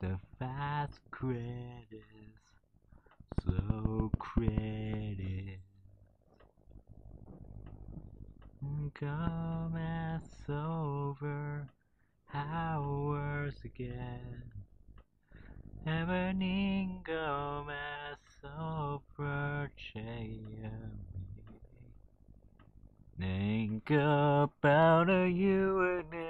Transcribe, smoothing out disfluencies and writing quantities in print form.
The fast credits, slow credits, come as over hours again. Evening come as over Think about you and